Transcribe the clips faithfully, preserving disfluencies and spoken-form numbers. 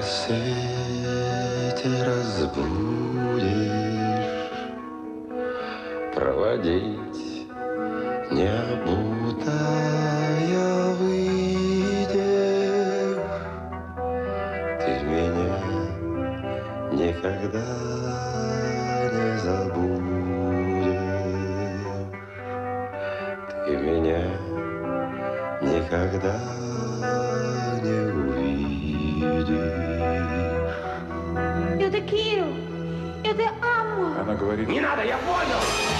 рассвете разбудишь, проводить необутая выйдешь, ты меня никогда не забудешь, ты меня никогда не увидишь. Это Кирилл, это Амма. Она говорит... Не надо, я понял!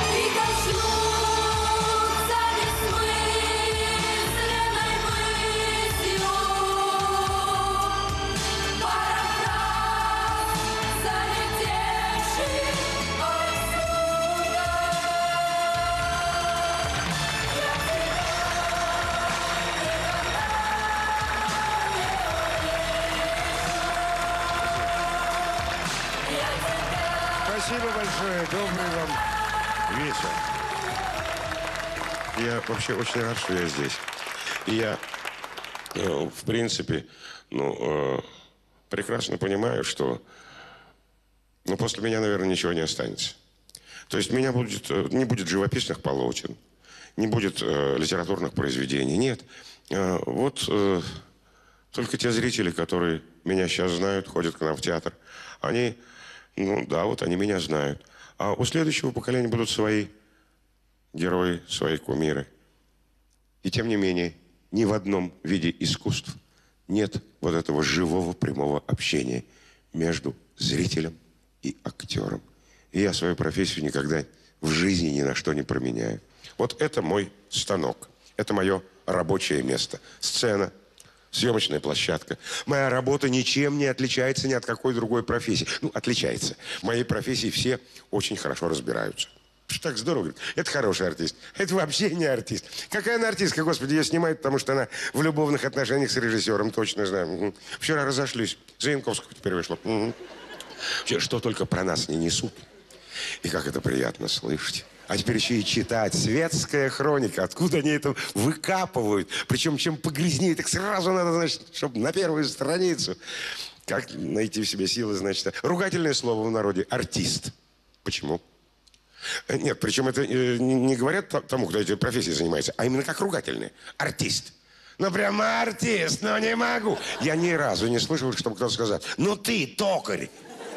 Спасибо большое. Добрый вам вечер. Я вообще очень рад, что я здесь. И я, ну, в принципе, ну, э, прекрасно понимаю, что ну, после меня, наверное, ничего не останется. То есть меня будет, не будет живописных полотен, не будет э, литературных произведений. Нет. Э, вот э, только те зрители, которые меня сейчас знают, ходят к нам в театр, они... Ну да, вот они меня знают. А у следующего поколения будут свои герои, свои кумиры. И тем не менее, ни в одном виде искусств нет вот этого живого прямого общения между зрителем и актером. И я свою профессию никогда в жизни ни на что не променяю. Вот это мой станок. Это мое рабочее место. Сцена. Съемочная площадка. Моя работа ничем не отличается ни от какой другой профессии. Ну, отличается. В моей профессии все очень хорошо разбираются. Что так здорово, говорит. Это хороший артист. Это вообще не артист. Какая она артистка, господи, ее снимают, потому что она в любовных отношениях с режиссером, точно знаю. Угу. Вчера разошлись. За Янковского теперь вышло. Угу. Вообще, что только про нас не несут. И как это приятно слышать. А теперь еще и читать. Светская хроника. Откуда они это выкапывают? Причем, чем погрязнее, так сразу надо, значит, чтобы на первую страницу. Как найти в себе силы, значит. Ругательное слово в народе. Артист. Почему? Нет, причем это не говорят тому, кто этой профессией занимается, а именно как ругательное. Артист. Ну, прямо артист, но не могу. Я ни разу не слышал, чтобы кто-то сказал, ну ты, токарь.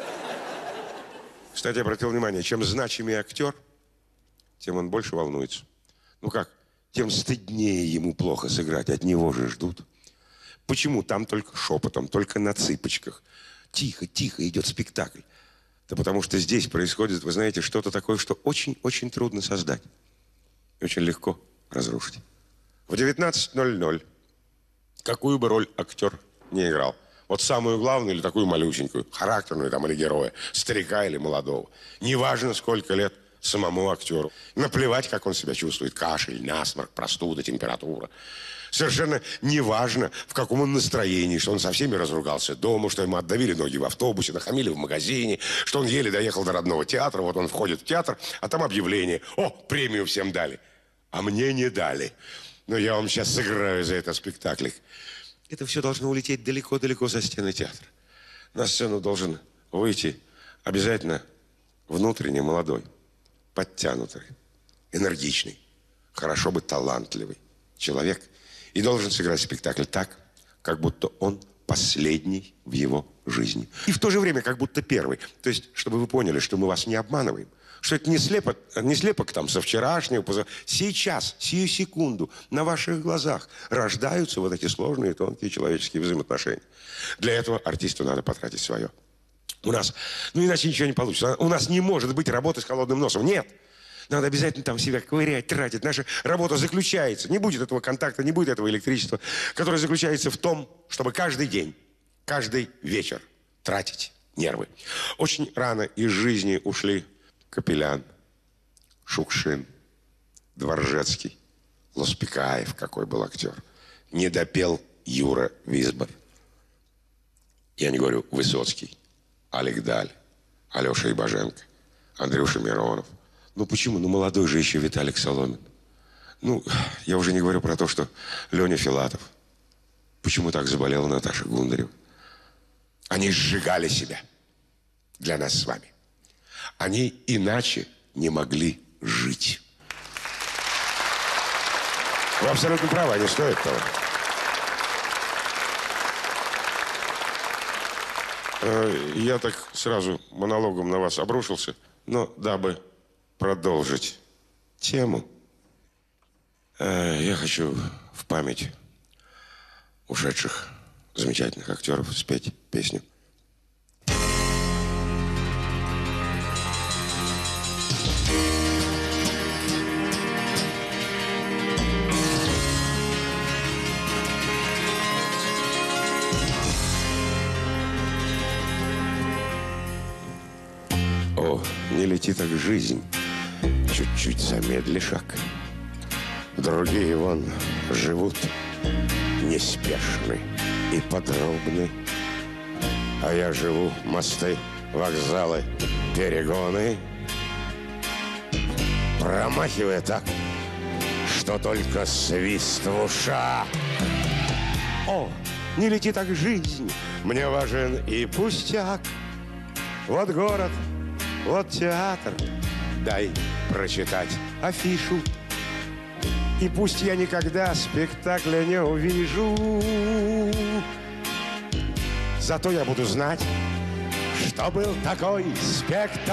Кстати, я обратил внимание, чем значимее актер, тем он больше волнуется. Ну как, тем стыднее ему плохо сыграть, от него же ждут. Почему там только шепотом, только на цыпочках? Тихо, тихо идет спектакль. Да потому что здесь происходит, вы знаете, что-то такое, что очень-очень трудно создать. И очень легко разрушить. В девятнадцать ноль ноль какую бы роль актер не играл. Вот самую главную или такую малюсенькую, характерную там или героя, старика или молодого. Неважно, сколько лет самому актеру. Наплевать, как он себя чувствует. Кашель, насморк, простуда, температура. Совершенно неважно, в каком он настроении, что он со всеми разругался дома, что ему отдавили ноги в автобусе, нахамили в магазине, что он еле доехал до родного театра, вот он входит в театр, а там объявление. О, премию всем дали. А мне не дали. Но я вам сейчас сыграю за это спектакль. Это все должно улететь далеко-далеко за стены театра. На сцену должен выйти обязательно внутренне молодой, подтянутый, энергичный, хорошо бы талантливый человек. И должен сыграть спектакль так, как будто он последний в его жизни. И в то же время, как будто первый. То есть, чтобы вы поняли, что мы вас не обманываем. Что это не слепок, не слепок там со вчерашнего, поза... Сейчас, сию секунду, на ваших глазах рождаются вот эти сложные, тонкие человеческие взаимоотношения. Для этого артисту надо потратить свое. У нас, ну иначе ничего не получится. У нас не может быть работы с холодным носом. Нет. Надо обязательно там себя ковырять, тратить. Наша работа заключается, не будет этого контакта, не будет этого электричества, которое заключается в том, чтобы каждый день, каждый вечер тратить нервы. Очень рано из жизни ушли Капелян, Шукшин, Дворжецкий, Лоспекаев, какой был актер. Не допел Юра Висбор. Я не говорю Высоцкий, Алик Даль, Алеша Ибаженко, Андрюша Миронов. Ну почему? Ну молодой же еще Виталик Соломин. Ну, я уже не говорю про то, что Леня Филатов. Почему так заболела Наташа Гундарева? Они сжигали себя для нас с вами. Они иначе не могли жить. Вы абсолютно правы, они стоят того. Я так сразу монологом на вас обрушился, но дабы продолжить тему, я хочу в память ушедших замечательных актеров спеть песню. О, не лети так жизнь, чуть-чуть замедли шаг. Другие вон живут неспешны и подробны, а я живу мосты, вокзалы, перегоны, промахивая так, что только свист в ушах. О, не лети так жизнь, мне важен и пустяк. Вот город, вот театр, дай прочитать афишу. И пусть я никогда спектакля не увижу, зато я буду знать, что был такой спектакль.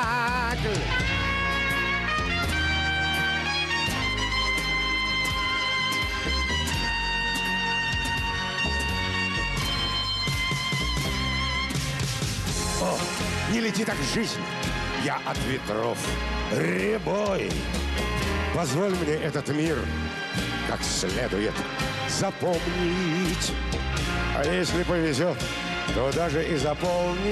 О, не лети так жизнь, я от ветров рябой. Позволь мне этот мир как следует запомнить. А если повезет, то даже и заполнить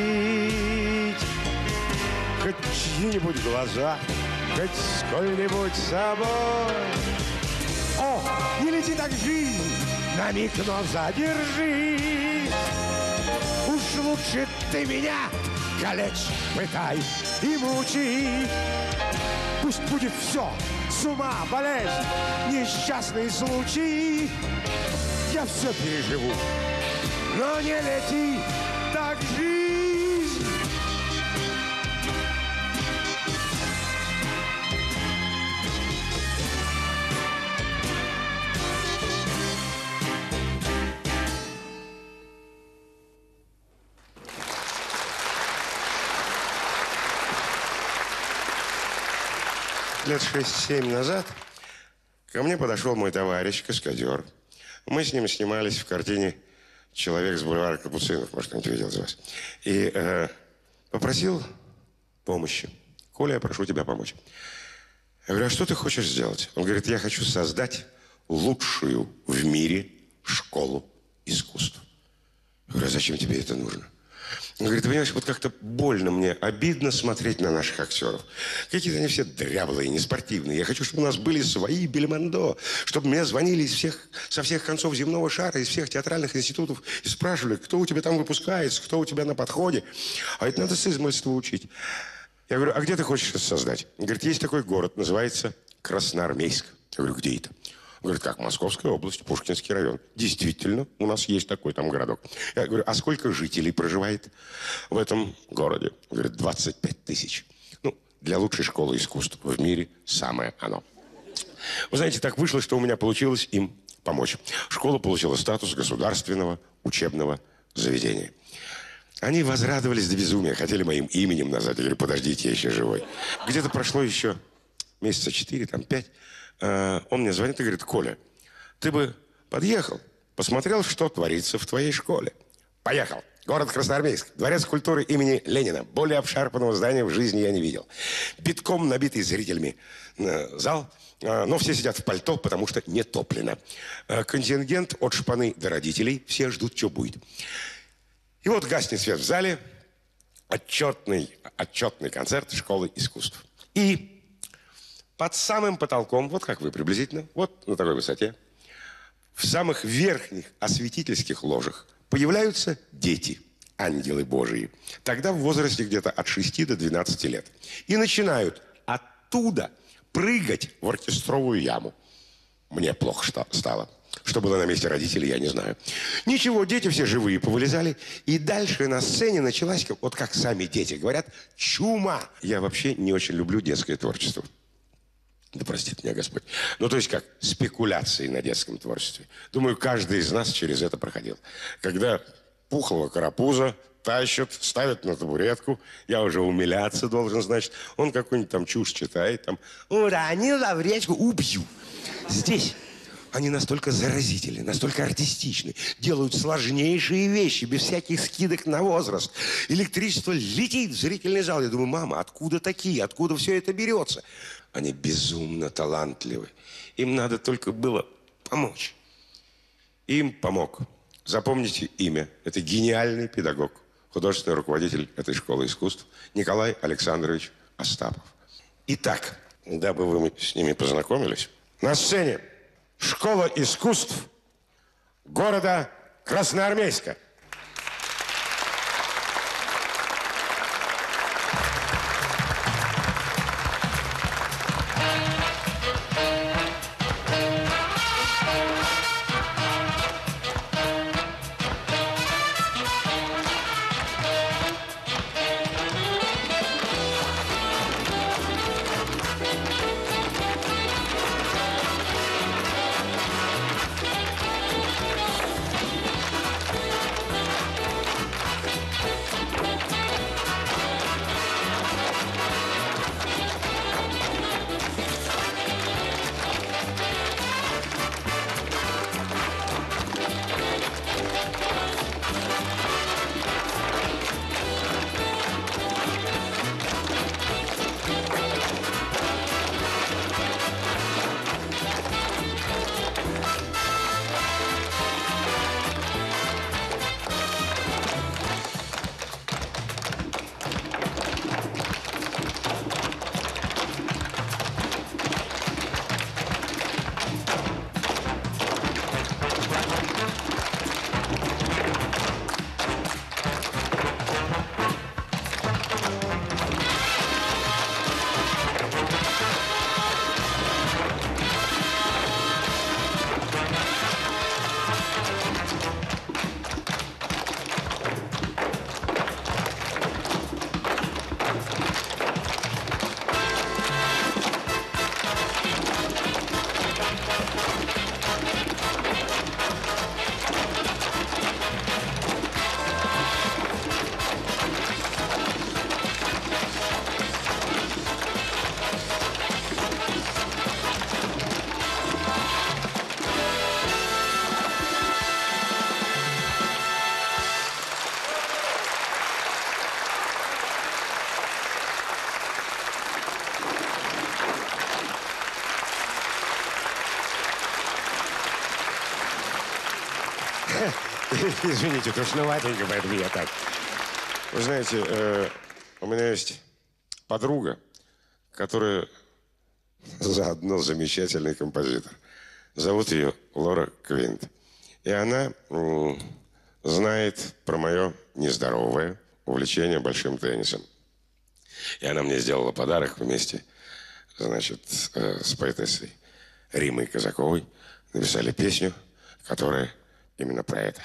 хоть чьи-нибудь глаза, хоть сколь-нибудь собой. О, не лети так жизнь, на миг, но задержись. Уж лучше ты меня калечь, пытай и мучи. Пусть будет все, с ума, болезнь, несчастные случаи. Я все переживу, но не лети так жизнь. Лет шесть-семь назад ко мне подошел мой товарищ, каскадер. Мы с ним снимались в картине «Человек с бульвара Капуцинов». Может, кто-нибудь видел из вас. И э, попросил помощи. Коля, я прошу тебя помочь. Я говорю, а что ты хочешь сделать? Он говорит, я хочу создать лучшую в мире школу искусств. Я говорю, а зачем тебе это нужно? Он говорит, ты понимаешь, вот как-то больно мне, обидно смотреть на наших актеров. Какие-то они все дряблые, неспортивные. Я хочу, чтобы у нас были свои бельмондо, чтобы мне звонили из всех, со всех концов земного шара, из всех театральных институтов и спрашивали, кто у тебя там выпускается, кто у тебя на подходе. А это надо с измольства учить. Я говорю, а где ты хочешь это создать? Он говорит, есть такой город, называется Красноармейск. Я говорю, где это? Он говорит, как, Московская область, Пушкинский район. Действительно, у нас есть такой там городок. Я говорю, а сколько жителей проживает в этом городе? Он говорит, двадцать пять тысяч. Ну, для лучшей школы искусств в мире самое оно. Вы знаете, так вышло, что у меня получилось им помочь. Школа получила статус государственного учебного заведения. Они возрадовались до безумия, хотели моим именем назвать. Я говорю, подождите, я еще живой. Где-то прошло еще месяца четыре, там пять. Он мне звонит и говорит, Коля, ты бы подъехал, посмотрел, что творится в твоей школе. Поехал. Город Красноармейск. Дворец культуры имени Ленина. Более обшарпанного здания в жизни я не видел. Битком набитый зрителями зал. Но все сидят в пальто, потому что не топлено. Контингент от шпаны до родителей. Все ждут, что будет. И вот гаснет свет в зале. Отчетный, отчетный концерт школы искусств. И под самым потолком, вот как вы приблизительно, вот на такой высоте, в самых верхних осветительских ложах появляются дети, ангелы Божии. Тогда в возрасте где-то от шести до двенадцати лет. И начинают оттуда прыгать в оркестровую яму. Мне плохо стало. Что было на месте родителей, я не знаю. Ничего, дети все живые повылезали. И дальше на сцене началась, вот как сами дети говорят, чума. Я вообще не очень люблю детское творчество. Да простит меня Господь. Ну, то есть как спекуляции на детском творчестве. Думаю, каждый из нас через это проходил. Когда пухлого карапуза тащат, ставят на табуретку, я уже умиляться должен, значит, он какую-нибудь там чушь читает, там, уронил в речку, убью. Здесь они настолько заразительны, настолько артистичны, делают сложнейшие вещи, без всяких скидок на возраст. Электричество летит в зрительный зал. Я думаю, мама, откуда такие, откуда все это берется? Они безумно талантливы. Им надо только было помочь. Им помог. Запомните имя. Это гениальный педагог, художественный руководитель этой школы искусств Николай Александрович Остапов. Итак, дабы вы с ними познакомились, на сцене Школа искусств города Красноармейска. Извините, тошноватенько, поэтому я так. Вы знаете, э, у меня есть подруга, которая заодно замечательный композитор. Зовут ее Лора Квинт. И она э, знает про мое нездоровое увлечение большим теннисом. И она мне сделала подарок вместе, значит, э, с поэтессой Римой Казаковой. Написали песню, которая именно про это.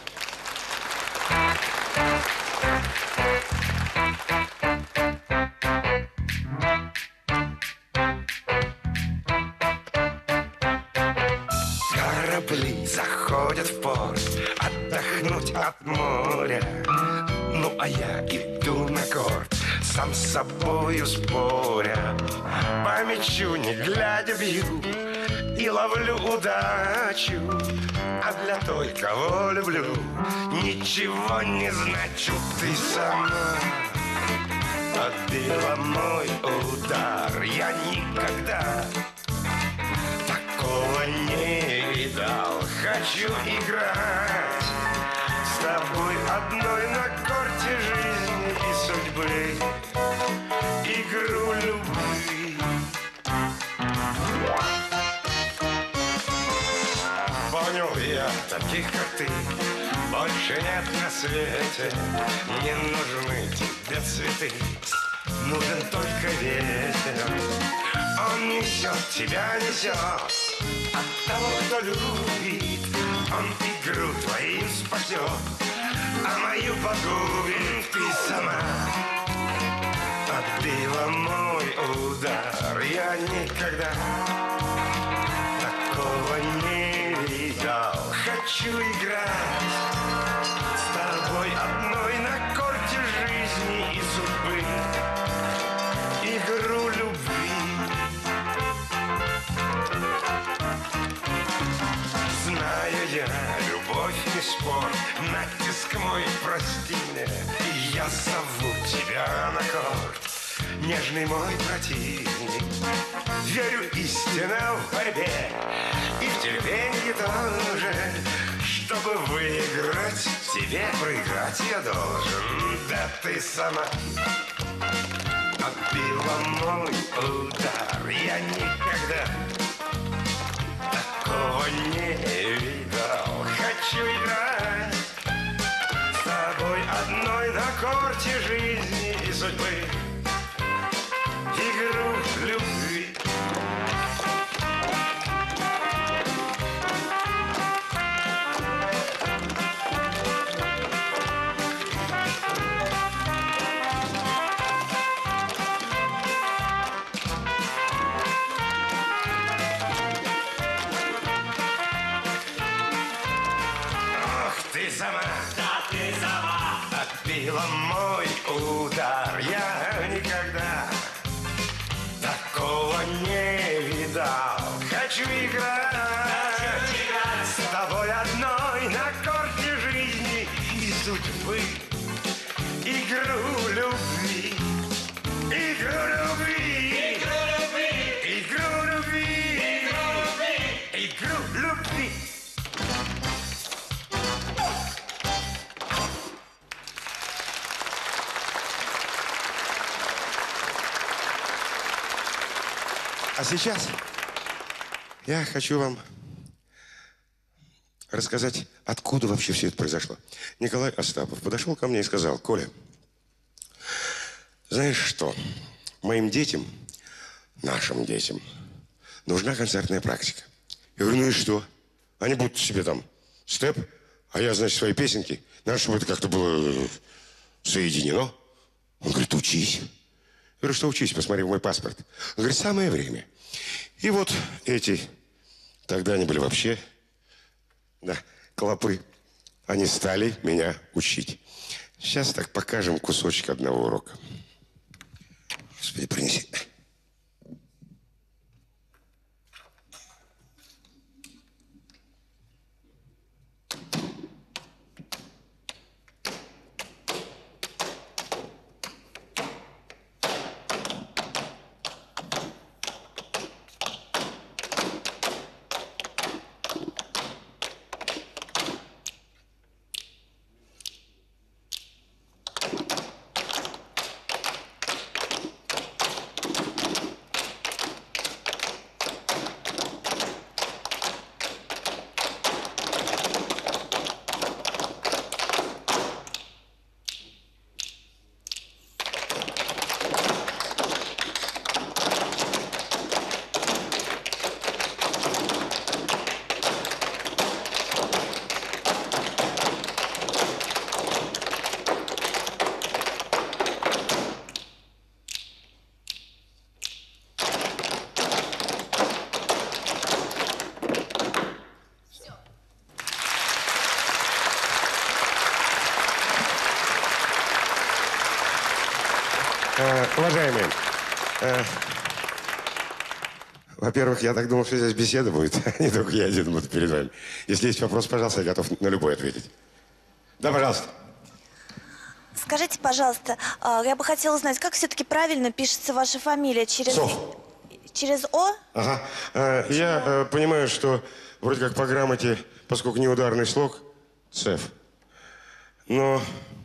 Корабли заходят в порт отдохнуть от моря. Ну, а я иду на корт, сам с собою споря. По мячу, не глядя, бью и ловлю удачу. А для той, кого люблю, ничего не значу. Ты сама отбила мой удар. Я никогда такого не видал. Хочу играть с тобой одной на корте жизни и судьбы. Игру любви. Понял я таких, как ты, больше нет на свете. Не нужны тебе цветы, нужен только ветер. Он несет, тебя несет, От того, кто любит, он игру твоим спасет, а мою погубим ты сама. Отбила мой удар, я никогда такого не видал. Хочу играть с тобой одной на корте жизни и судьбы, игру любви. Знаю я, любовь не спор, натиск мой, прости мне, и я зову тебя на корт, нежный мой противник. Верю, истина в борьбе и в терпении тоже. Чтобы выиграть, тебе проиграть я должен. Да ты сама отбила мой удар, я никогда такого не видал. Хочу играть с тобой одной на корте жизни и судьбы, игру любви. Ты сама, да ты сама отбила мой удар. Я никогда такого не видал. Хочу играть, Хочу играть с тобой одной на корте жизни и судьбы, игру любви, игру любви, игру любви, игру любви, игру любви. А сейчас я хочу вам рассказать, откуда вообще все это произошло. Николай Остапов подошел ко мне и сказал: Коля, знаешь что, моим детям, нашим детям, нужна концертная практика. Я говорю, ну и что? Они будут себе там степ, а я, значит, свои песенки. Надо, чтобы это как-то было соединено. Он говорит, учись. Я говорю, что учись, посмотри в мой паспорт. Он говорит, самое время. И вот эти, тогда они были вообще, да, клопы, они стали меня учить. Сейчас так покажем кусочек одного урока. Господи, принеси. Уважаемые, э, во-первых, я так думал, что здесь беседа будет, а не только я один буду перед вами. Если есть вопрос, пожалуйста, я готов на любой ответить. Да, пожалуйста. Скажите, пожалуйста, я бы хотела узнать, как все-таки правильно пишется ваша фамилия? Через... Сов. Через О? Ага. Э, я э, понимаю, что вроде как по грамоте, поскольку не ударный слог, Цеф. Но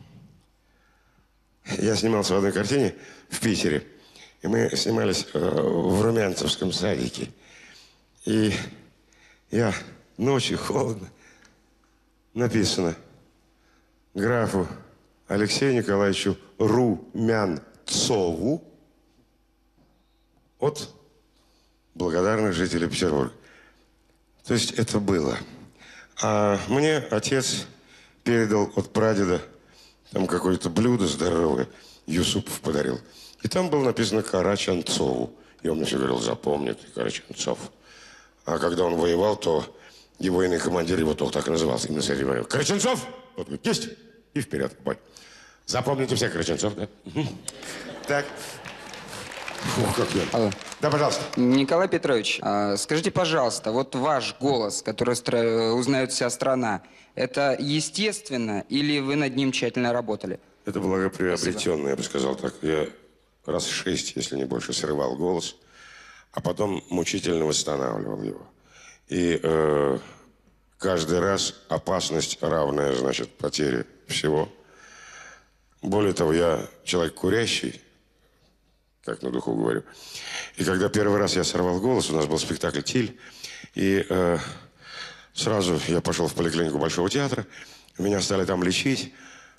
я снимался в одной картине в Питере. И мы снимались э, в Румянцевском садике. И я ночью, холодно, написано графу Алексею Николаевичу Румянцову от благодарных жителей Петербурга. То есть это было. А мне отец передал от прадеда там какое-то блюдо здоровое, Юсупов подарил. И там было написано Караченцову. И он мне все говорил, запомни ты, Караченцов. А когда он воевал, то его военный командир его только так и назывался. Именно с этим говорил, Караченцов! Вот, есть! И вперед, бой. Запомните все, Караченцов, да? Угу. Так. Фух, как я. Алло. Да, пожалуйста. Николай Петрович, а, скажите, пожалуйста, вот ваш голос, который стра- узнает вся страна, это естественно или вы над ним тщательно работали? Это благоприобретенное, я бы сказал так. Я раз шесть, если не больше, срывал голос, а потом мучительно восстанавливал его. И э, каждый раз опасность равная, значит, потере всего. Более того, я человек курящий, как на духу говорю. И когда первый раз я сорвал голос, у нас был спектакль «Тиль», и э, сразу я пошел в поликлинику Большого театра, меня стали там лечить.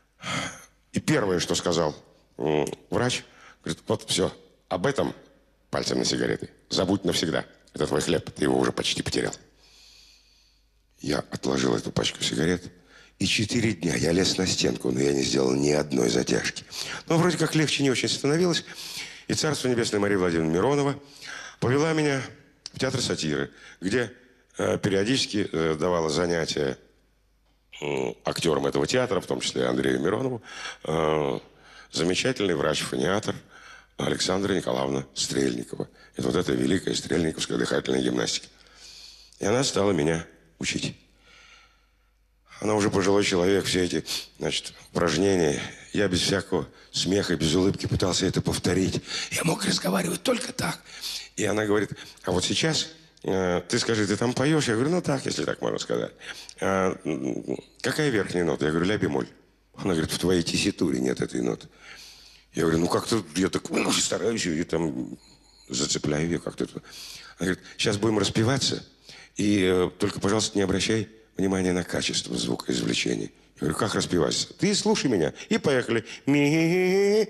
И первое, что сказал э, врач, говорит, вот все, об этом, пальцем на сигареты, забудь навсегда. Это твой хлеб, ты его уже почти потерял. Я отложил эту пачку сигарет, и четыре дня я лез на стенку, но я не сделал ни одной затяжки. Но вроде как легче не очень становилось. И Царство Небесное Мария Владимировна Миронова повела меня в театр сатиры, где э, периодически э, давала занятия э, актерам этого театра, в том числе Андрею Миронову, э, замечательный врач-фониатор Александра Николаевна Стрельникова. Это вот эта великая стрельниковская дыхательная гимнастика. И она стала меня учить. Она уже пожилой человек, все эти, значит, упражнения. Я без всякого смеха, без улыбки пытался это повторить. Я мог разговаривать только так. И она говорит, а вот сейчас э, ты скажи, ты там поешь? Я говорю, ну так, если так можно сказать. А, какая верхняя нота? Я говорю, ля бемоль. Она говорит, в твоей тесситуре нет этой ноты. Я говорю, ну как-то я так ну, стараюсь, и там зацепляю ее как-то. Она говорит, сейчас будем распеваться, и э, только, пожалуйста, не обращай внимания на качество звукоизвлечения. Я говорю, как распеваться? Ты слушай меня. И поехали. Ми.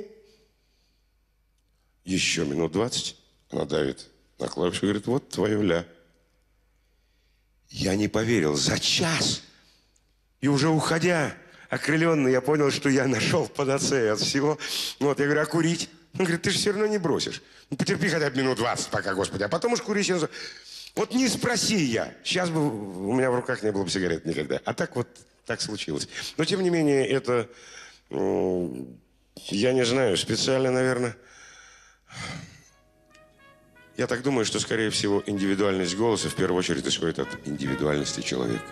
Еще минут двадцать. Она давит на клавишу и говорит, вот твое ля. Я не поверил. За час. И уже уходя, окрыленный, я понял, что я нашел панацею от всего. Вот, я говорю, а курить? Он говорит, ты же все равно не бросишь. Ну, потерпи хотя бы минут двадцать пока, Господи. А потом уж курить. Вот не спроси я. Сейчас бы у меня в руках не было бы сигарет никогда. А так вот, так случилось. Но, тем не менее, это, ну, я не знаю, специально, наверное. Я так думаю, что, скорее всего, индивидуальность голоса в первую очередь исходит от индивидуальности человека.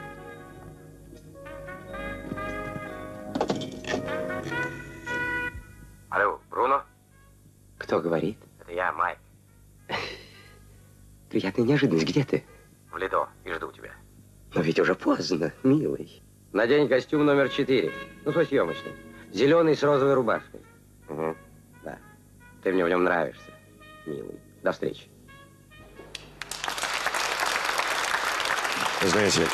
Алло, Бруно? Кто говорит? Это я, Майк. Приятная неожиданность. Где ты? В Лидо. И жду тебя. Но ведь уже поздно, милый. Надень костюм номер четыре. Ну, свой съемочный. Зеленый с розовой рубашкой. Угу. Да. Ты мне в нем нравишься, милый. До встречи. Знаете,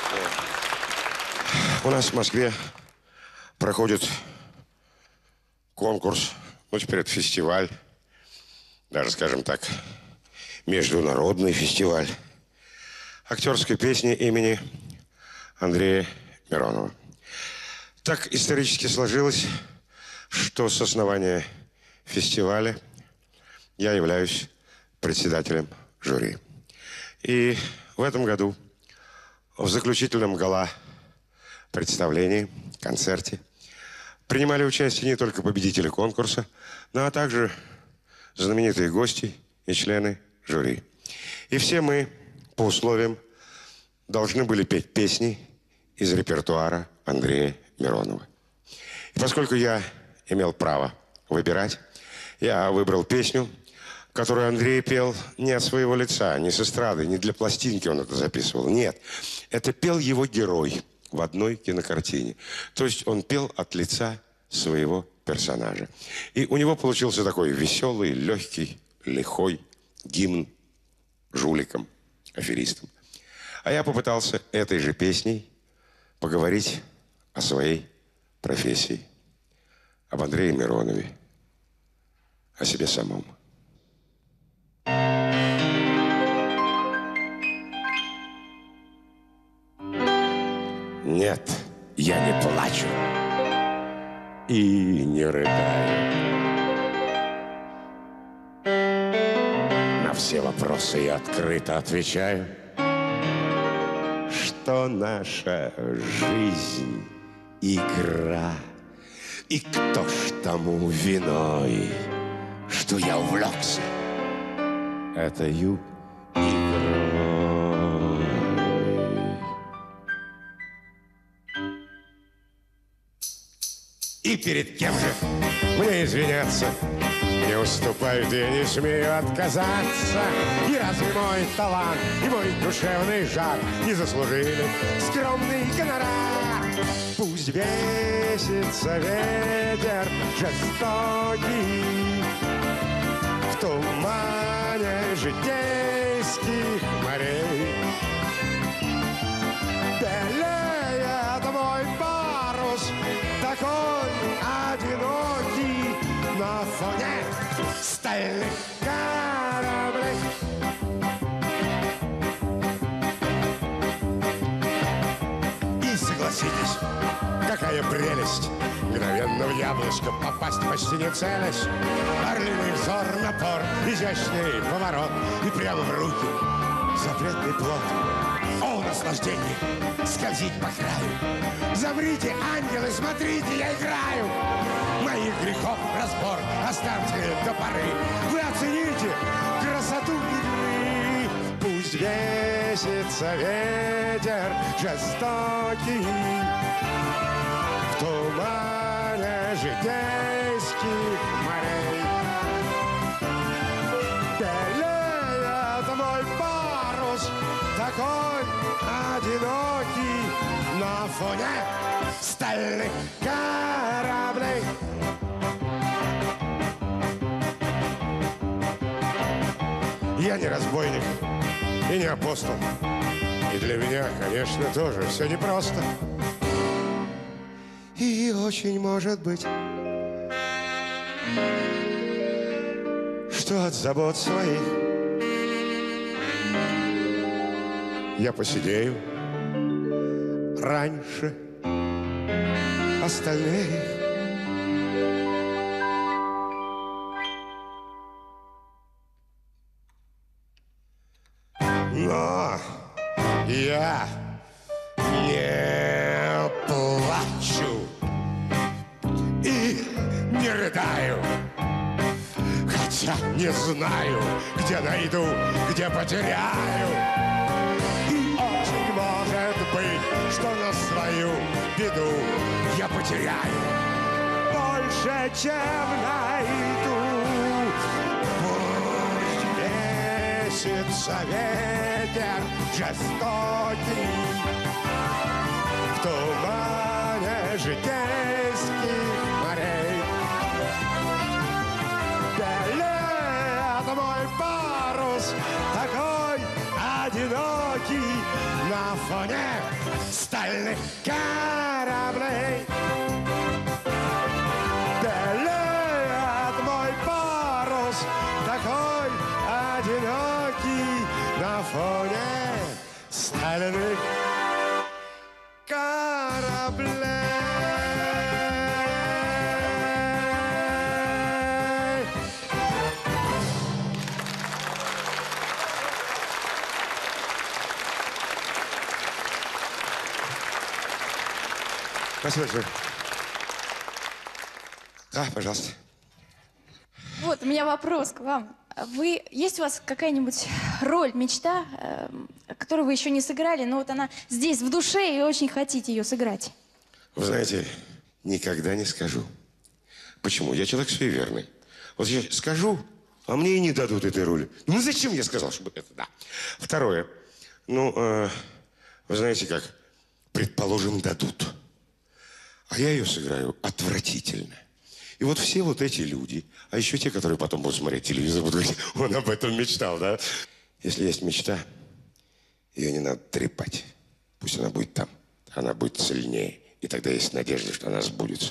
у нас в Москве проходит конкурс, ну, теперь это фестиваль, даже, скажем так, международный фестиваль актерской песни имени Андрея Миронова. Так исторически сложилось, что с основания фестиваля я являюсь председателем жюри. И в этом году в заключительном гала-представлении, концерте принимали участие не только победители конкурса, но а также знаменитые гости и члены жюри. И все мы по условиям должны были петь песни из репертуара Андрея Миронова. И поскольку я имел право выбирать, я выбрал песню, которую Андрей пел не от своего лица, не с эстрады, не для пластинки он это записывал. Нет, это пел его герой в одной кинокартине. То есть он пел от лица своего персонажа. И у него получился такой веселый, легкий, лихой гимн жуликам, аферистам. А я попытался этой же песней поговорить о своей профессии, об Андрее Миронове, о себе самом. Нет, я не плачу и не рыдаю. На все вопросы я открыто отвечаю, что наша жизнь — игра. И кто ж тому виной, что я увлекся этою игрой? И перед кем же мне извиняться? Не уступают, я не смею отказаться. И разве мой талант и мой душевный жар не заслужили скромный гонорар? Пусть бесится ветер жестокий в тумане житейских морей. Белеет мой парус, такой одинокий, на фоне стальных кораблей. И согласитесь, какая прелесть мгновенно в яблочко попасть, почти не целясь. Орлиный взор, напор, изящный поворот, и прямо в руки запретный плод. О, наслаждение скользить по краю. Замрите, ангелы, смотрите, я играю. Моих грехов разбор оставьте до поры. Вы оцените красоту игры. Пусть бесится ветер жестокий в тумане житейских морей. Белеет мой парус, такой одинокий, на фоне стальных кораблей. Я не разбойник и не апостол. И для меня, конечно, тоже все непросто. И очень может быть, что от забот своих я посидею раньше остальных. Но я не плачу и не рыдаю, хотя не знаю, где найду, где потеряю. И очень может быть, что на свою беду я потеряю больше, чем найду. Бесится ветер жестокий в тумане житейских морей. Белеет мой парус, такой одинокий, на фоне стальных кораблей. Белеет мой парус, такой одинокий, на фоне стальных кораблей. Спасибо большое. Да, пожалуйста. Вот, у меня вопрос к вам. Вы, есть у вас какая-нибудь роль, мечта, э, которую вы еще не сыграли, но вот она здесь, в душе, и очень хотите ее сыграть? Вы знаете, никогда не скажу. Почему? Я человек суеверный. Вот я скажу, а мне и не дадут этой роли. Ну зачем я сказал, чтобы это, да. Второе. Ну, э, вы знаете как, предположим, дадут. А я ее сыграю отвратительно. И вот все вот эти люди, а еще те, которые потом будут смотреть телевизор, будут говорить, он об этом мечтал, да? Если есть мечта, ее не надо трепать. Пусть она будет там, она будет сильнее. И тогда есть надежда, что она сбудется.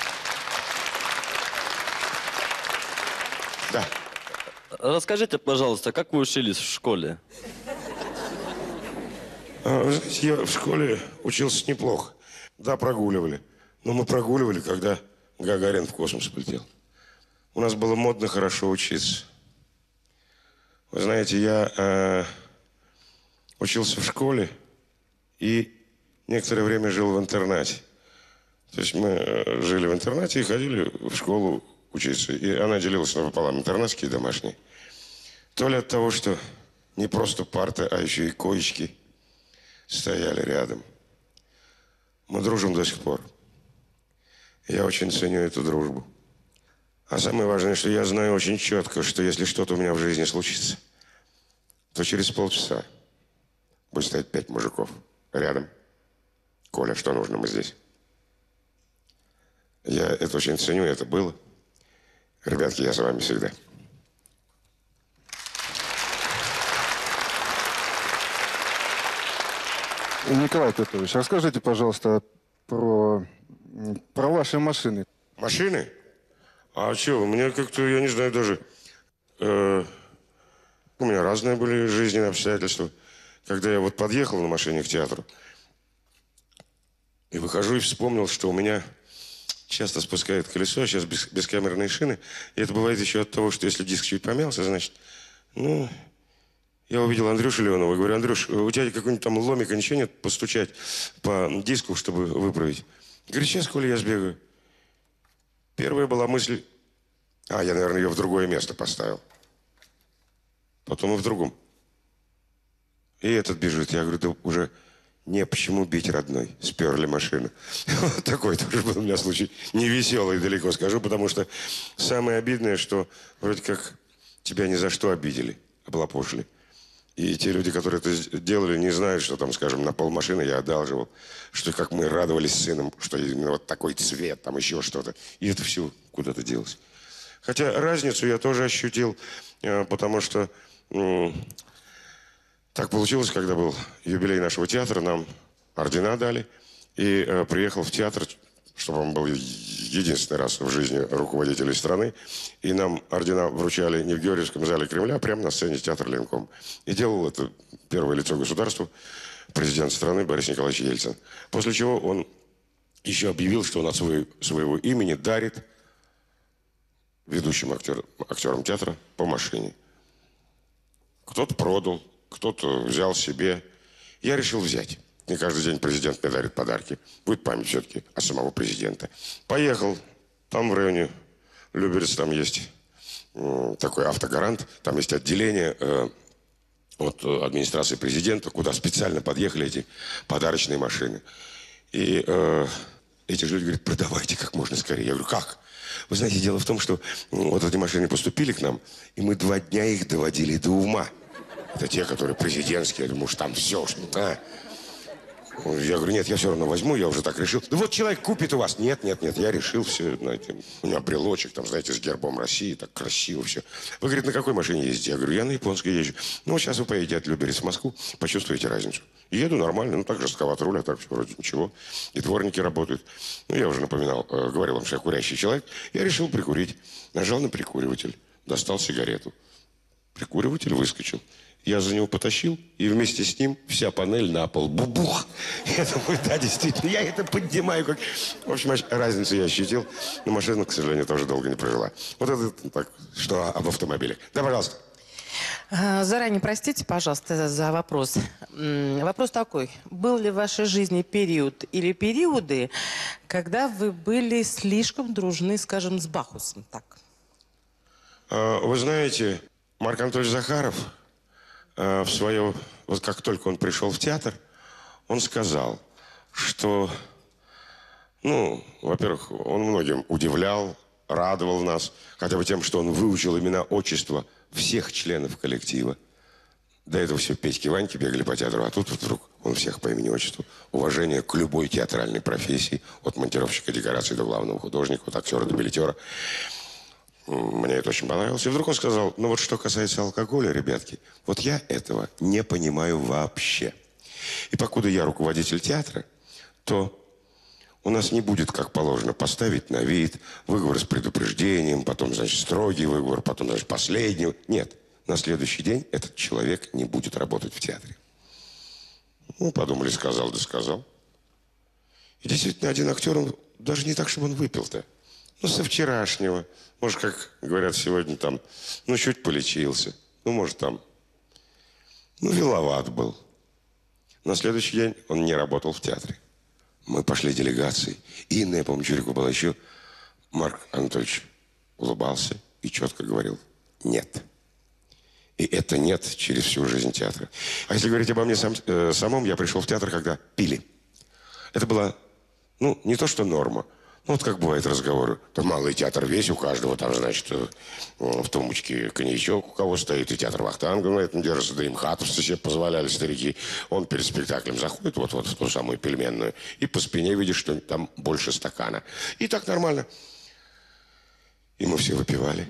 Да. Расскажите, пожалуйста, как вы учились в школе? А, вы знаете, я в школе учился неплохо. Да, прогуливали. Но мы прогуливали, когда Гагарин в космос полетел. У нас было модно хорошо учиться. Вы знаете, я э, учился в школе и некоторое время жил в интернате. То есть мы э, жили в интернате и ходили в школу учиться. И она делилась напополам, интернатские и домашние. То ли от того, что не просто парты, а еще и коечки стояли рядом. Мы дружим до сих пор. Я очень ценю эту дружбу. А самое важное, что я знаю очень четко, что если что-то у меня в жизни случится, то через полчаса будет стоять пять мужиков рядом. Коля, что нужно, мы здесь. Я это очень ценю, это было. Ребятки, я с вами всегда. Николай Петрович, расскажите, пожалуйста, про, про ваши машины. Машины? А что, у меня как-то, я не знаю даже... Э, у меня разные были жизненные обстоятельства. Когда я вот подъехал на машине к театру, и выхожу, и вспомнил, что у меня часто спускает колесо, а сейчас без, бескамерные шины. И это бывает еще от того, что если диск чуть помялся, значит, ну... Я увидел Андрюшу Леонова и говорю: Андрюш, у тебя какой-нибудь там ломика, ничего нет, постучать по диску, чтобы выправить? Говорит, сейчас, Коля, я сбегаю. Первая была мысль, а, я, наверное, ее в другое место поставил. Потом и в другом. И этот бежит. Я говорю, да уже не почему бить, родной. Сперли машину. Вот такой тоже был у меня случай. Невеселый, далеко скажу, потому что самое обидное, что вроде как тебя ни за что обидели, облапошили. И те люди, которые это делали, не знают, что там, скажем, на полмашины я одалживал, что как мы радовались с сыном, что именно вот такой цвет, там еще что-то. И это все куда-то делось. Хотя разницу я тоже ощутил, потому что ну, так получилось, когда был юбилей нашего театра, нам ордена дали, и э, приехал в театр, чтобы он был единственный раз в жизни руководителей страны. И нам ордена вручали не в Георгиевском зале Кремля, а прямо на сцене театра Ленком. И делал это первое лицо государства, президент страны Борис Николаевич Ельцин. После чего он еще объявил, что он от своего, своего имени дарит ведущим актер, актерам театра по машине. Кто-то продал, кто-то взял себе. Я решил взять. Не каждый день президент мне дарит подарки. Будет память все-таки о самого президента. Поехал. Там в районе Люберец, там есть э, такой автогарант. Там есть отделение э, от администрации президента, куда специально подъехали эти подарочные машины. И э, эти же люди говорят, продавайте как можно скорее. Я говорю, как? Вы знаете, дело в том, что ну, вот эти машины поступили к нам, и мы два дня их доводили до ума. Это те, которые президентские. Я думаю, что там все. А. Я говорю, нет, я все равно возьму, я уже так решил. Да вот человек купит у вас. Нет, нет, нет, я решил все, знаете. У меня брелочек, там, знаете, с гербом России, так красиво все. Вы, говорит, на какой машине ездите? Я говорю, я на японской езжу. Ну, сейчас вы поедете от Люберец в Москву, почувствуете разницу. И еду нормально, ну, так жестковат руль, а так все вроде ничего. И дворники работают. Ну, я уже напоминал, э, говорил вам, что я курящий человек. Я решил прикурить. Нажал на прикуриватель, достал сигарету. Прикуриватель выскочил. Я за него потащил, и вместе с ним вся панель на пол. Бубух! Я думаю, да, действительно, я это поднимаю. Как... В общем, разницу я ощутил, но машина, к сожалению, тоже долго не прожила. Вот это так, что об автомобиле. Да, пожалуйста. Заранее простите, пожалуйста, за вопрос. Вопрос такой. Был ли в вашей жизни период или периоды, когда вы были слишком дружны, скажем, с Бахусом? Так. Вы знаете, Марк Анатольевич Захаров... в свое, вот как только он пришел в театр, он сказал, что, ну, во-первых, он многим удивлял, радовал нас, хотя бы тем, что он выучил имена, отчества всех членов коллектива. До этого все Петьки, Ваньки бегали по театру, а тут вот вдруг он всех по имени, отчеству. Уважение к любой театральной профессии, от монтировщика декораций до главного художника, от актера до билетера. Мне это очень понравилось. И вдруг он сказал, ну вот что касается алкоголя, ребятки, вот я этого не понимаю вообще. И покуда я руководитель театра, то у нас не будет, как положено, поставить на вид, выговор с предупреждением, потом, значит, строгий выговор, потом, значит, последний. Нет, на следующий день этот человек не будет работать в театре. Ну, подумали, сказал, да сказал. И действительно, один актер, он даже не так, чтобы он выпил-то. Ну, со вчерашнего. Может, как говорят сегодня, там, ну, чуть полечился. Ну, может, там, ну, виноват был. На следующий день он не работал в театре. Мы пошли делегацией. И Инна, я помню, Чурику была еще. Марк Анатольевич улыбался и четко говорил «нет». И это «нет» через всю жизнь театра. А если говорить обо мне сам, э, самом, я пришел в театр, когда пили. Это была, ну, не то что норма. Ну, вот как бывает разговоры. Там малый театр весь, у каждого там, значит, в тумбочке коньячок у кого стоит, и театр Вахтангов на этом держится, да им хатовцы себе позволяли, старики. Он перед спектаклем заходит вот-вот в ту самую пельменную, и по спине видишь, что там больше стакана. И так нормально. И мы все выпивали.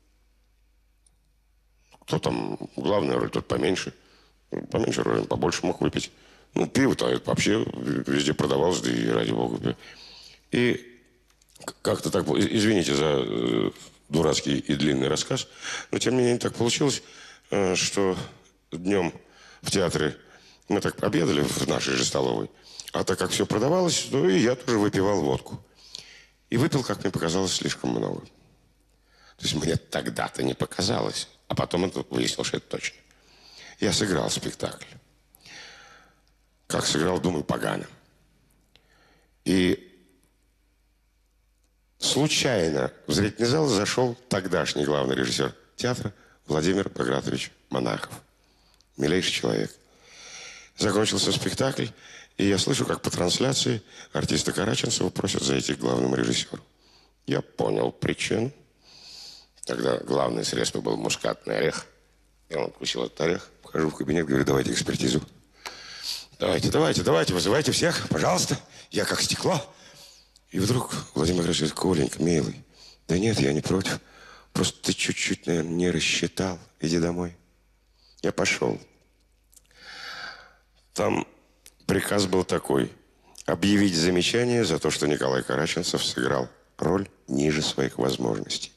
Кто там, главная роль, тот поменьше. Поменьше роль, побольше мог выпить. Ну, пиво-то вообще везде продавалось, да и ради бога. И как-то так, извините за э, дурацкий и длинный рассказ, но тем не менее так получилось, э, что днем в театре мы так обедали в нашей же столовой, а так как все продавалось, ну и я тоже выпивал водку. И выпил, как мне показалось, слишком много. То есть мне тогда-то не показалось, а потом это выяснилось, что это точно. Я сыграл спектакль. Как сыграл, думаю, погано. И случайно в зрительный зал зашел тогдашний главный режиссер театра Владимир Багратович Монахов. Милейший человек. Закончился спектакль, и я слышу, как по трансляции артиста Караченцева просят зайти к главному режиссеру. Я понял причину. Тогда главное средство был мускатный орех. Я откусил этот орех, вхожу в кабинет, говорю, давайте экспертизу. Давайте, давайте, давайте, вызывайте всех, пожалуйста. Я как стекло. И вдруг Владимир Ильич говорит, Коленька, милый, да нет, я не против. Просто ты чуть-чуть, наверное, не рассчитал. Иди домой. Я пошел. Там приказ был такой. Объявить замечание за то, что Николай Караченцев сыграл роль ниже своих возможностей.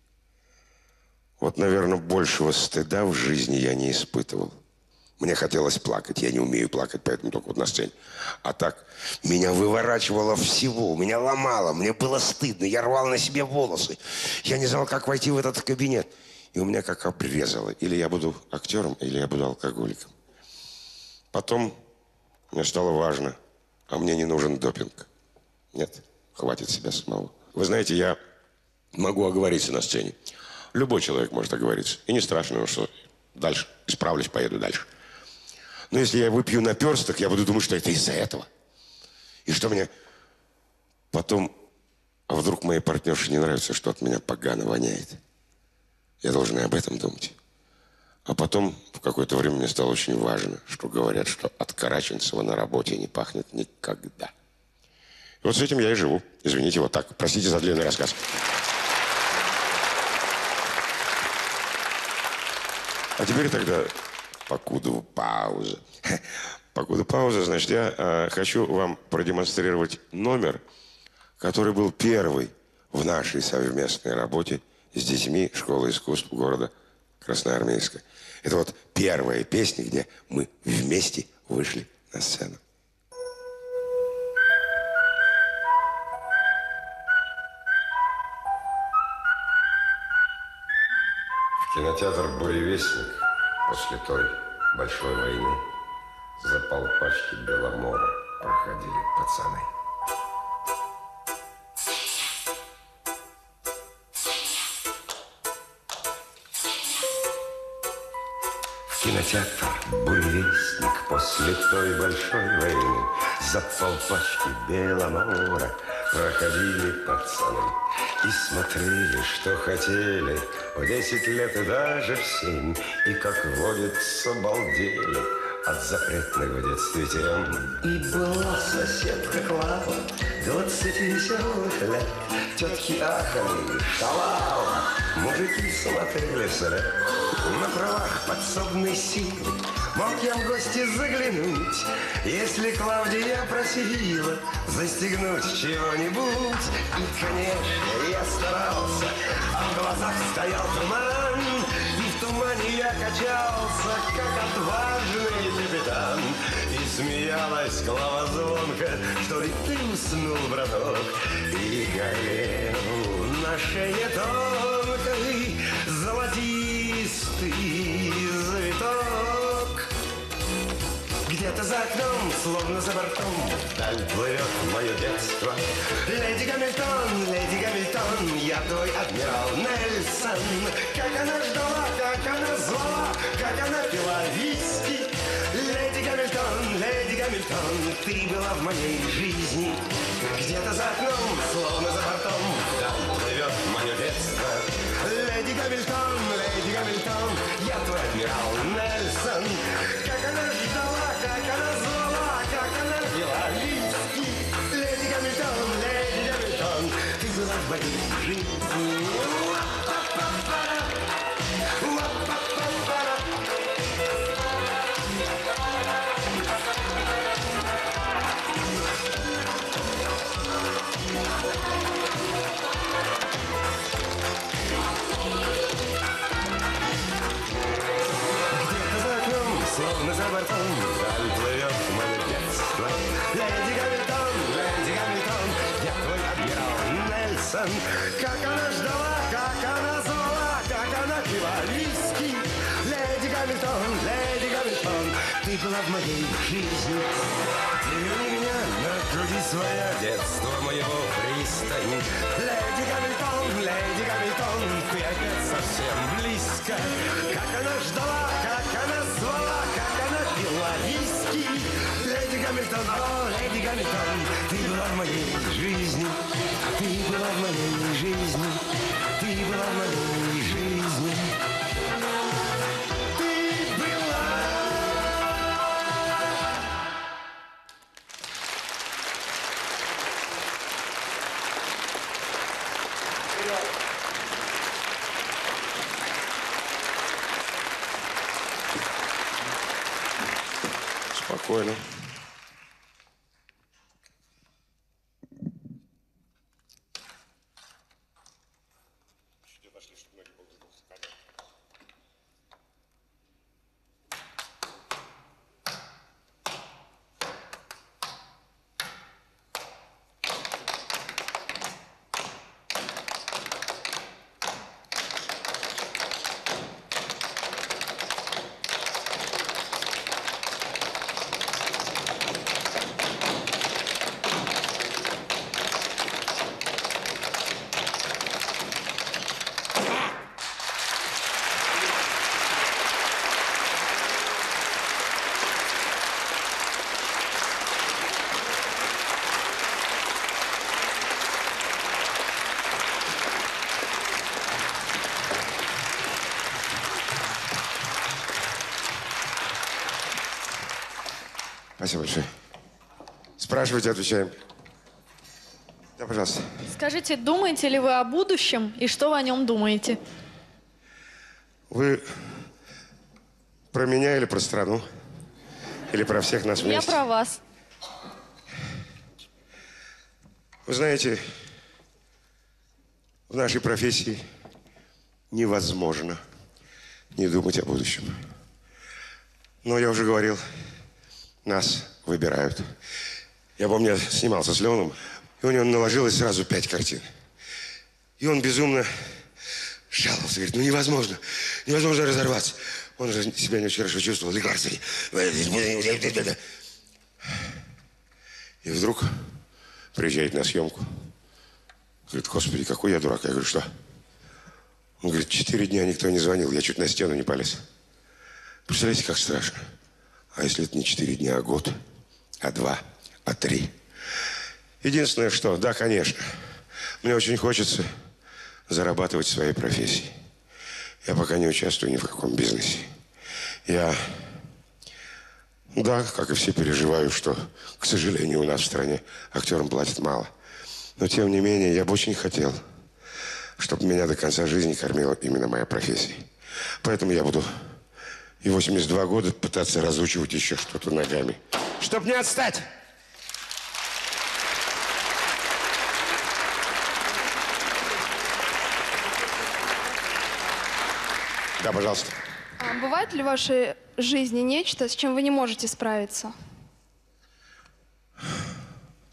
Вот, наверное, большего стыда в жизни я не испытывал. Мне хотелось плакать. Я не умею плакать, поэтому только вот на сцене. А так, меня выворачивало всего, меня ломало, мне было стыдно, я рвал на себе волосы. Я не знал, как войти в этот кабинет. И у меня как обрезало. Или я буду актером, или я буду алкоголиком. Потом мне стало важно, а мне не нужен допинг. Нет, хватит себя самого. Вы знаете, я могу оговориться на сцене. Любой человек может оговориться. И не страшно, что дальше исправлюсь, поеду дальше. Но если я выпью наперсток, я буду думать, что это из-за этого. И что мне потом... А вдруг моей партнерше не нравится, что от меня погано воняет? Я должен и об этом думать. А потом в какое-то время мне стало очень важно, что говорят, что от Караченцева на работе не пахнет никогда. И вот с этим я и живу. Извините, вот так. Простите за длинный рассказ. А теперь тогда, покуда пауза. Покуда пауза, значит, я э, хочу вам продемонстрировать номер, который был первый в нашей совместной работе с детьми Школы искусств города Красноармейска. Это вот первая песня, где мы вместе вышли на сцену. В кинотеатр «Буревестник» после той большой войны за полпачки Беломора проходили пацаны. В кинотеатр «Буревестник» после той большой войны за полпачки Беломора проходили пацаны и смотрели, что хотели, в десять лет и даже в семь, и, как водится, балдели от запретных в детстве тем. И была соседка Клава, двадцати веселых лет, тетки ахали, шалава, мужики смотрели вслед. На правах подсобной силы мог я в гости заглянуть, если Клавдия просила застегнуть чего-нибудь. И, конечно, я старался, а в глазах стоял туман, и в тумане я качался, как отважный капитан. И смеялась голова звонко, что ли ты уснул, браток, и горел на шее тонкой золотистый завиток. Где-то за окном, словно за бортом, вдаль плывет мое детство. Леди Гамильтон, леди Гамильтон, я твой адмирал Нельсон. Как она ждала, как она звала, как она пила виски. Леди Гамильтон, леди Гамильтон, ты была в моей жизни. Где-то за окном, словно за бортом, вдаль плывет мое детство. Леди Гамильтон, леди Гамильтон, я твой адмирал Нельсон. Как она ждала, как она звала, как она пила виски. Леди Гамильтон, леди Гамильтон, ты была в моей жизни. Словно за бортом вдаль плывет мое детство. Леди Гамильтон, леди Гамильтон, я твой адмирал Нельсон. Как она ждала, как она звала, как она пила виски. Леди Гамильтон, леди Гамильтон, ты была в моей жизни. Ты верни меня на груди своя, детство моего пристань. Леди Гамильтон, леди Гамильтон, ты опять совсем близко. Как она ждала, как она звала, как она пила виски. Леди Гамильтон, о, леди Гамильтон, ты была в моей жизни. Ты была в моей жизни. Ты была в моей жизни. Ты была. Спокойно. Спасибо большое. Спрашивайте, отвечаем. Да, пожалуйста. Скажите, думаете ли вы о будущем и что вы о нем думаете? Вы про меня или про страну? Или про всех нас вместе? Я про вас. Вы знаете, в нашей профессии невозможно не думать о будущем. Но я уже говорил, нас выбирают. Я помню, я снимался с Леоном, и у него наложилось сразу пять картин. И он безумно жаловался, говорит, ну невозможно, невозможно разорваться. Он же себя не очень хорошо чувствовал, лекарства. И вдруг приезжает на съемку. Говорит, господи, какой я дурак. Я говорю, что? Он говорит, четыре дня никто не звонил, я чуть на стену не полез. Представляете, как страшно. А если это не четыре дня, а год, а два, а три? Единственное, что, да, конечно, мне очень хочется зарабатывать в своей профессии. Я пока не участвую ни в каком бизнесе. Я, да, как и все, переживаю, что, к сожалению, у нас в стране актерам платят мало. Но, тем не менее, я бы очень хотел, чтобы меня до конца жизни кормила именно моя профессия. Поэтому я буду и восемьдесят два года пытаться разучивать еще что-то ногами. Чтоб не отстать! Да, пожалуйста. А бывает ли в вашей жизни нечто, с чем вы не можете справиться?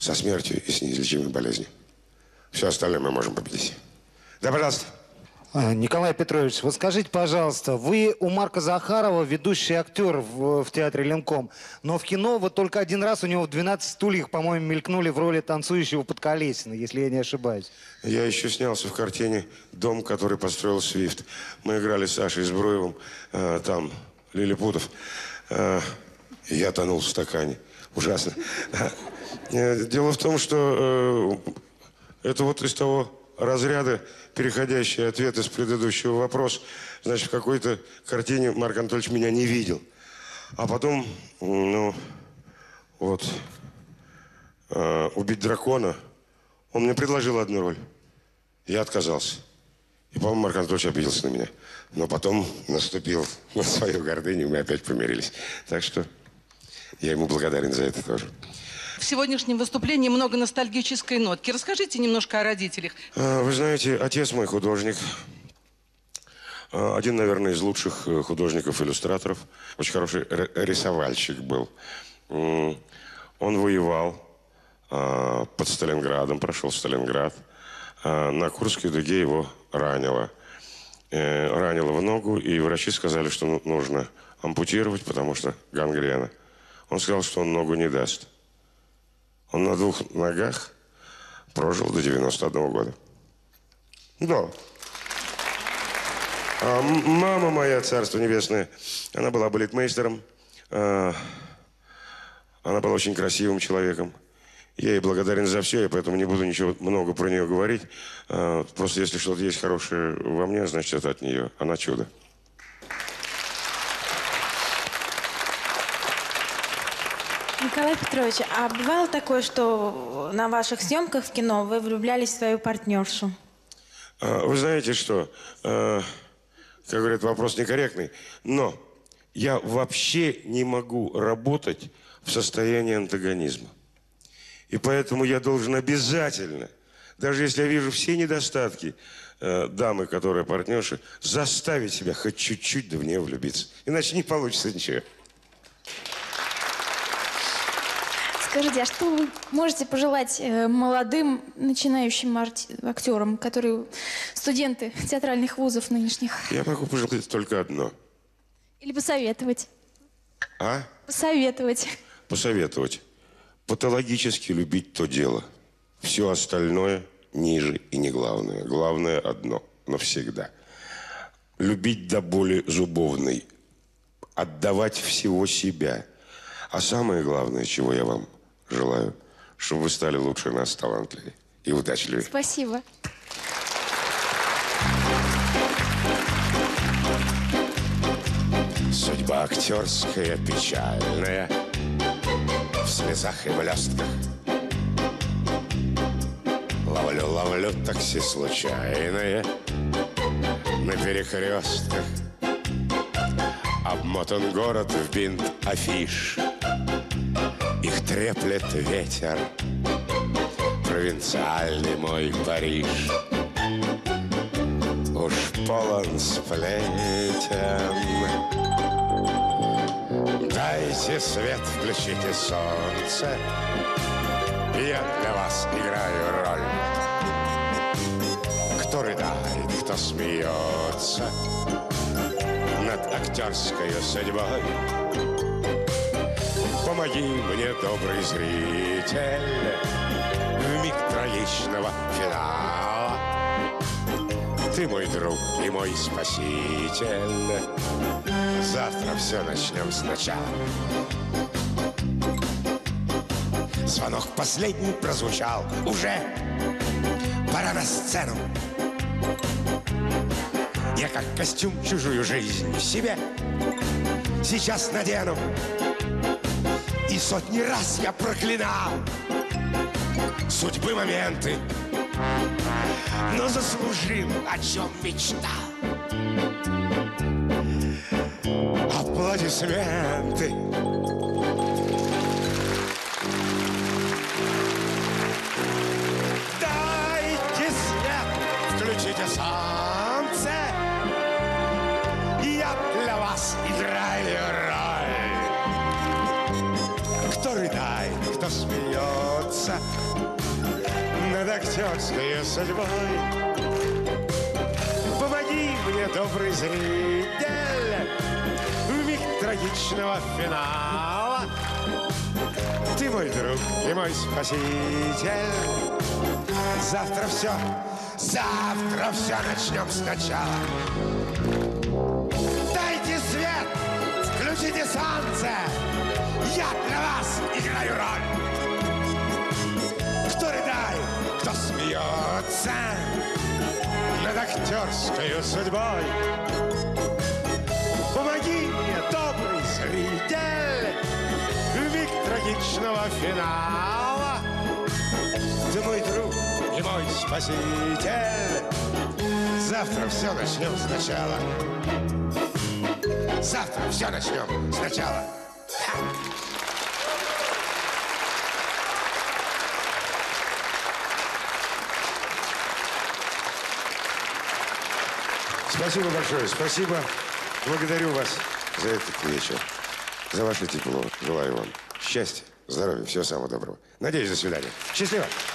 со смертью и с неизлечимой болезнью. Все остальное мы можем победить. Да, пожалуйста. Николай Петрович, вот скажите, пожалуйста, вы у Марка Захарова ведущий актер в, в театре Ленком, но в кино вот только один раз у него в «двенадцати стульях», по-моему, мелькнули в роли танцующего Подколесина, если я не ошибаюсь. Я еще снялся в картине «Дом, который построил Свифт». Мы играли с Сашей Збруевым, э, там, Лилипутов. Э, я тонул в стакане. Ужасно. Э, дело в том, что э, это вот из того разряда переходящий ответ из предыдущего вопроса. Значит, в какой-то картине Марк Анатольевич меня не видел. А потом, ну, вот, э, «Убить дракона», он мне предложил одну роль. Я отказался. И, по-моему, Марк Анатольевич обиделся на меня. Но потом наступил на свою гордыню, и мы опять помирились. Так что я ему благодарен за это тоже. В сегодняшнем выступлении много ностальгической нотки. Расскажите немножко о родителях. Вы знаете, отец мой художник. Один, наверное, из лучших художников-иллюстраторов. Очень хороший рисовальщик был. Он воевал под Сталинградом, прошел Сталинград. На Курской дуге его ранило. Ранило в ногу, и врачи сказали, что нужно ампутировать, потому что гангрена. Он сказал, что он ногу не даст. Он на двух ногах прожил до девяноста одного года. Да. А мама моя, царство небесное, она была балетмейстером. Она была очень красивым человеком. Я ей благодарен за все, я поэтому не буду ничего много про нее говорить. Просто если что-то есть хорошее во мне, значит, это от нее. Она чудо. Николай Петрович, а бывало такое, что на ваших съемках в кино вы влюблялись в свою партнершу? Вы знаете что, как говорят, вопрос некорректный, но я вообще не могу работать в состоянии антагонизма. И поэтому я должен обязательно, даже если я вижу все недостатки дамы, которая партнерша, заставить себя хоть чуть-чуть да в нее влюбиться. Иначе не получится ничего. Скажите, а что вы можете пожелать э, молодым начинающим актерам, которые студенты театральных вузов нынешних? Я могу пожелать только одно. Или посоветовать? А? Посоветовать. Посоветовать. Патологически любить то дело. Все остальное ниже и не главное. Главное одно. Навсегда. Любить до боли зубовной. Отдавать всего себя. А самое главное, чего я вам желаю, чтобы вы стали лучше нас, талантливее и удачливее. Спасибо. Судьба актерская печальная, в слезах и блестках. Ловлю, ловлю такси случайное на перекрестках. Обмотан город в бинт афиш, их треплет ветер, провинциальный мой Париж. Уж полон сплетен. Дайте свет, включите солнце, я для вас играю роль. Кто рыдает, кто смеется над актерской судьбой. Помоги мне, добрый зритель, в миг трагичного финала. Ты мой друг и мой спаситель. Завтра все начнем сначала. Звонок последний прозвучал. Уже пора на сцену. Я как костюм чужую жизнь в себе сейчас надену. И сотни раз я проклинал судьбы моменты, но заслужил, о чем мечтал. Аплодисменты. Дайте свет, включите солнце, я для вас играю роль. Кто рыдает, кто смеется смеется над актерской судьбой. Помоги мне, добрый зритель, в миг трагичного финала. Ты мой друг и мой спаситель. Завтра все, завтра все начнем сначала. Дайте свет, включите солнце. Я для вас играю роль. Кто рыдает, кто смеется над актерской судьбой. Помоги мне, добрый зритель, в миг трагичного финала. Ты мой друг и мой спаситель. Завтра все начнем сначала. Завтра все начнем сначала. Спасибо большое, спасибо. Благодарю вас за этот вечер, за ваше тепло. Желаю вам счастья, здоровья, всего самого доброго. Надеюсь, до свидания. Счастливо.